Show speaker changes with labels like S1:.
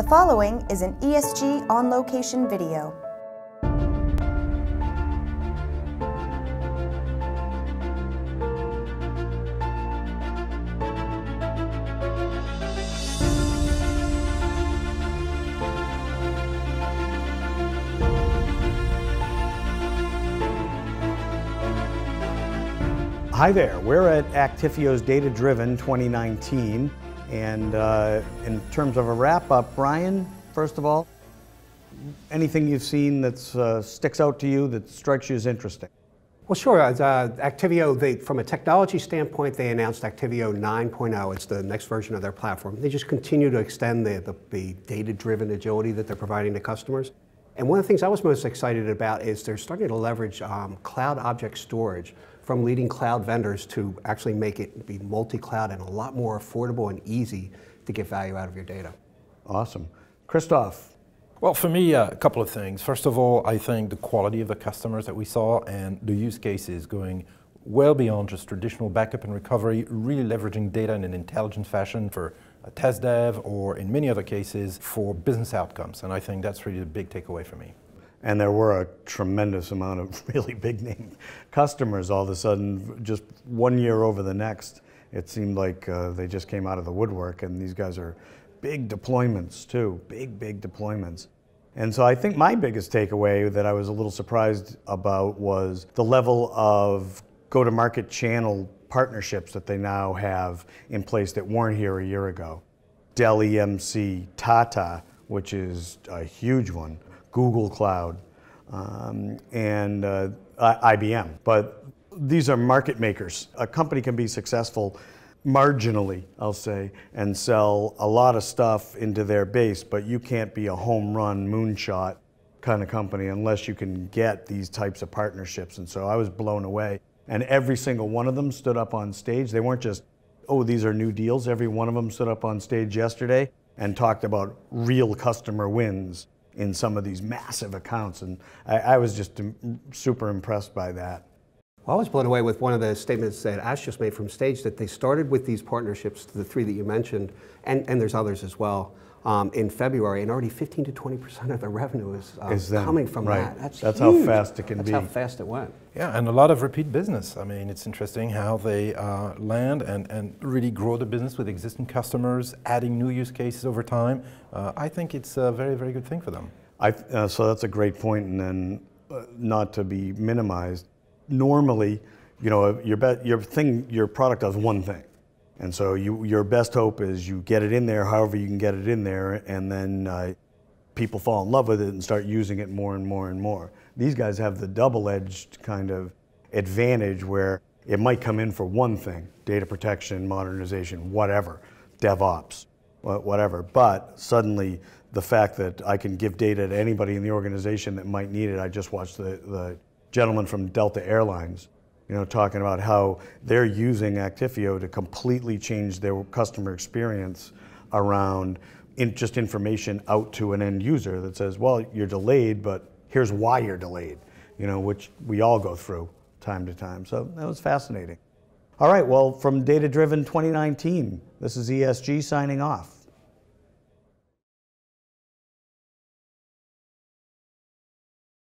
S1: following is an ESG on-location video.
S2: Hi there, we're at Actifio's Data Driven 2019, and in terms of a wrap-up, Brian, first of all, anything you've seen that sticks out to you that strikes you as interesting?
S3: Well, sure. Actifio, from a technology standpoint, they announced Actifio 9.0. It's the next version of their platform. They just continue to extend the data-driven agility that they're providing to customers. And one of the things I was most excited about is they're starting to leverage cloud object storage from leading cloud vendors to actually make it be multi-cloud and a lot more affordable and easy to get value out of your data.
S2: Awesome. Christophe.
S4: Well, for me, a couple of things. First of all, I think the quality of the customers that we saw and the use cases going well beyond just traditional backup and recovery, really leveraging data in an intelligent fashion for test dev or in many other cases for business outcomes. And I think that's really the big takeaway for me.
S2: And there were a tremendous amount of really big name customers all of a sudden, just 1 year over the next. It seemed like they just came out of the woodwork, and these guys are big deployments too, big deployments. And so I think my biggest takeaway that I was a little surprised about was the level of go-to-market channel partnerships that they now have in place that weren't here a year ago. Dell EMC, Tata, which is a huge one, Google Cloud, and IBM. But these are market makers. A company can be successful marginally, I'll say, and sell a lot of stuff into their base, but you can't be a home run, moonshot kind of company unless you can get these types of partnerships. And so I was blown away. And every single one of them stood up on stage. They weren't just, oh, these are new deals. Every one of them stood up on stage yesterday and talked about real customer wins in some of these massive accounts. And I was just super impressed by that.
S3: Well, I was blown away with one of the statements that Ash just made from stage, that they started with these partnerships, the three that you mentioned, and there's others as well, in February, and already 15 to 20% of the revenue is coming from that. That's huge.
S2: How fast it can be.
S3: That's how fast it went.
S4: Yeah, and a lot of repeat business. I mean, it's interesting how they land and really grow the business with existing customers, adding new use cases over time. I think it's a very, very good thing for them.
S2: So that's a great point, and then not to be minimized. Normally, you know, your product does one thing. And so your best hope is you get it in there however you can get it in there, and then people fall in love with it and start using it more and more and more. These guys have the double-edged kind of advantage where it might come in for one thing, data protection, modernization, whatever, DevOps, whatever. But suddenly the fact that I can give data to anybody in the organization that might need it. I just watched the gentleman from Delta Airlines, you know, talking about how they're using Actifio to completely change their customer experience around just information out to an end user that says, well, you're delayed, but here's why you're delayed, you know, which we all go through time to time. So that was fascinating. All right, well, from Data Driven 2019, this is ESG signing off.